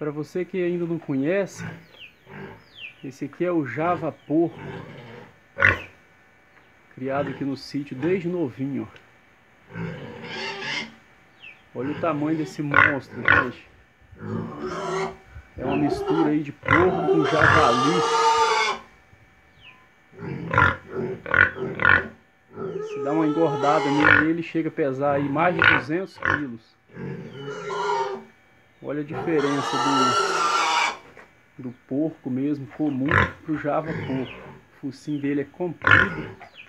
Para você que ainda não conhece, esse aqui é o Java Porco, criado aqui no sítio desde novinho. Olha o tamanho desse monstro, gente. É uma mistura aí de porco com javali. Se dá uma engordada nele, ele chega a pesar aí mais de 200 quilos. Olha a diferença do porco mesmo comum pro Java Porco. O focinho dele é comprido.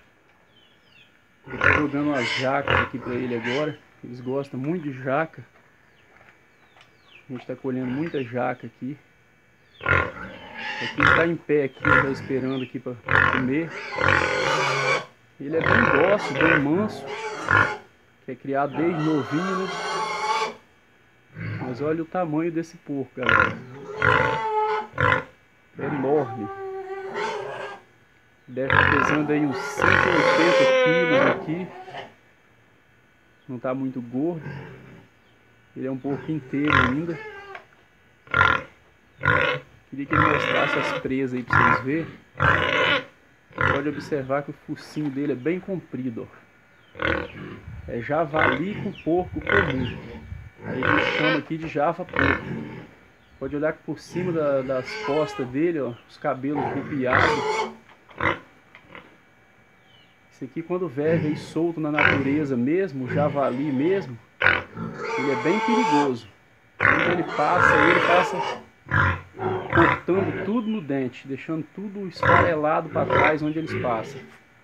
Eu tô jogando umas jacas aqui para ele agora. Eles gostam muito de jaca. A gente está colhendo muita jaca aqui. Aqui ele está em pé aqui, tá esperando aqui para comer. Ele é bem dócil, bem manso, que é criado desde novinho, né? Mas olha o tamanho desse porco, galera. É enorme. Deve estar pesando aí uns 180 quilos aqui. Não está muito gordo. Ele é um porco inteiro ainda. Queria que ele mostrasse as presas aí para vocês verem. Pode observar que o focinho dele é bem comprido, ó. É javali com porco comum. Aí a gente chama aqui de Java Porco. Pode olhar que por cima das costas dele, ó, os cabelos rupiados. Esse aqui, quando vive aí solto na natureza mesmo, o javali mesmo, ele é bem perigoso. Quando ele passa cortando tudo no dente, deixando tudo esfarelado para trás onde eles passam.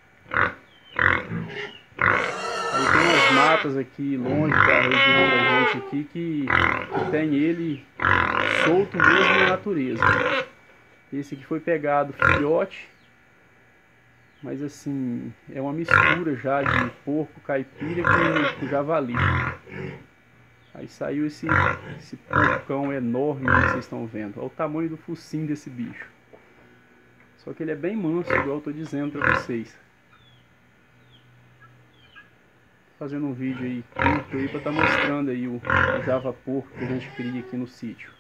Aí tem umas matas aqui longe da região da gente aqui que tem ele solto mesmo na natureza. Esse aqui foi pegado filhote, mas assim, é uma mistura já de porco caipira com javali. Aí saiu esse porcão enorme que vocês estão vendo. Olha o tamanho do focinho desse bicho. Só que ele é bem manso, igual eu estou dizendo para vocês. Fazendo um vídeo aí curto aí para estar mostrando aí o Java Porco que a gente cria aqui no sítio.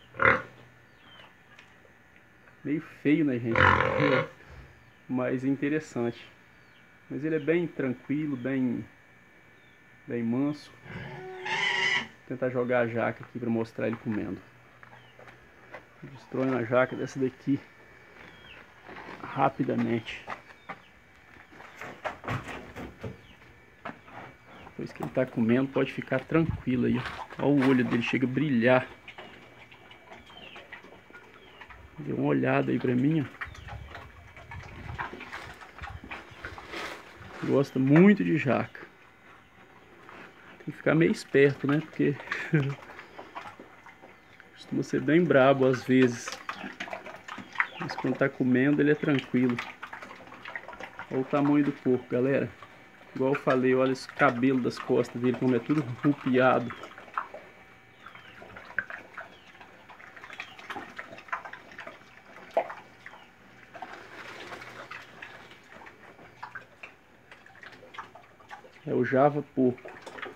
Meio feio, né, gente? Mas interessante. Mas ele é bem tranquilo, bem manso. Vou tentar jogar a jaca aqui para mostrar ele comendo. Destrói uma jaca dessa daqui rapidamente. Depois que ele está comendo, pode ficar tranquilo aí. Olha o olho dele, chega a brilhar. Deu uma olhada aí para mim, ó. Gosta muito de jaca. Tem que ficar meio esperto, né? Porque costuma ser bem brabo às vezes. Mas quando tá comendo, ele é tranquilo. Olha o tamanho do porco, galera. Igual eu falei, olha esse cabelo das costas dele, como é tudo rupiado. É o Java Porco.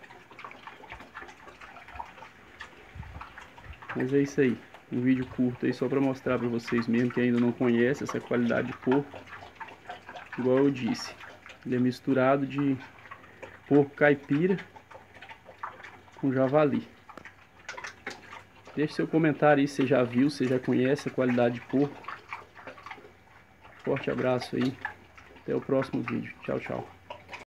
Mas é isso aí. Um vídeo curto aí só para mostrar para vocês mesmo que ainda não conhecem essa qualidade de porco. Igual eu disse. Ele é misturado de porco caipira com javali. Deixe seu comentário aí se você já viu, se você já conhece a qualidade de porco. Forte abraço aí. Até o próximo vídeo. Tchau, tchau.